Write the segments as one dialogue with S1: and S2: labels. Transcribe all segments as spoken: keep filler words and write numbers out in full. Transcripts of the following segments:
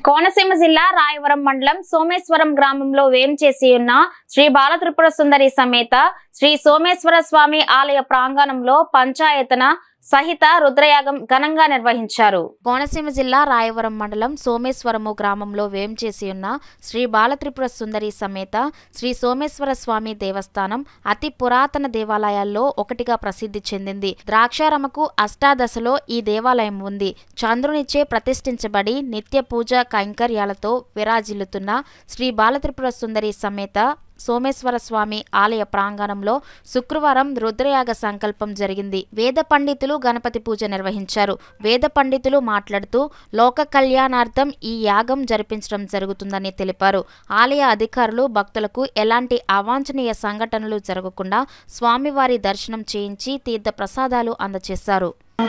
S1: కోనసీమ జిల్లా రాయవరం మండలం సోమేశ్వరం గ్రామంలో వేంచేసి ఉన్న శ్రీ బాలత్రిపుర సుందరి సమేత శ్రీ సోమేశ్వర స్వామి ఆలయ ప్రాంగణంలో పంచాయతన సహిత రుద్రయాగం ఘనంగా నిర్వహించారు. కోనసీమ జిల్లా రాయవరం మండలం సోమేశ్వరము గ్రామంలో వేంచేసి ఉన్న శ్రీ బాలత్రిపుర సుందరి సమేత శ్రీ సోమేశ్వర స్వామి దేవస్థానం అతి పురాతన దేవాలయాల్లో ఒకటిగా ప్రసిద్ధి చెందింది. ద్రాక్షారమకు అష్టాదశలో ఈ దేవాలయం ఉంది. చంద్రునిచే ప్రతిష్ఠించబడి నిత్య పూజ కైంకర్యాలతో విరాజిల్లుతున్న శ్రీ బాలత్రిపుర సుందరి సమేత సోమేశ్వర స్వామి ఆలయ ప్రాంగణంలో శుక్రవారం రుద్రయాగ సంకల్పం జరిగింది. వేద పండితులు గణపతి పూజ నిర్వహించారు. వేద పండితులు మాట్లాడుతూ లోక కళ్యాణార్థం ఈ యాగం జరిపించడం జరుగుతుందని తెలిపారు. ఆలయ అధికారులు భక్తులకు ఎలాంటి అవాంఛనీయ సంఘటనలు జరగకుండా స్వామివారి దర్శనం చేయించి తీర్థ ప్రసాదాలు అందజేశారు.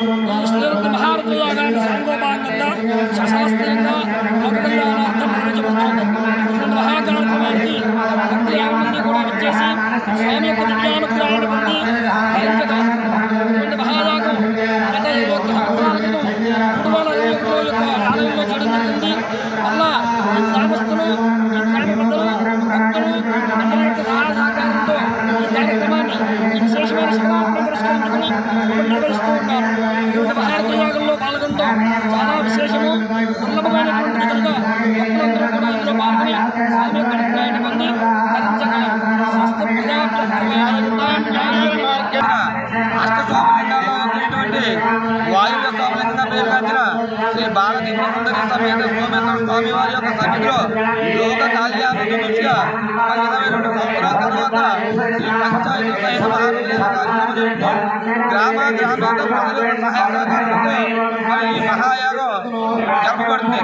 S2: భారతయాగంలో పాల్గొనడం చాలా విశేషము. దుర్లభమైనటువంటి కనుక భక్తులందరూ కూడా ఇందులో పాల్గొని స్వామి యొక్క అనుగ్రహాన్ని పొంది వాయువ్య స్వామిలింగంగా పేరుగాంచిన శ్రీ బాలత్రిపుర సుందరి సమేత సోమేశ్వర స్వామి వారి యొక్క సన్నిధిలో లోక కళ్యాణ దృష్ట్యా ఇరవై రెండు సంవత్సరాల తర్వాత శ్రీ పంచాయతీ సహిత మహానుభావుల కార్యక్రమం జరుగుతుంది. గ్రామ గ్రామీణ ప్రజల సహాయ సహకారంతో ఈ మహాయాగం జరపబడుతుంది.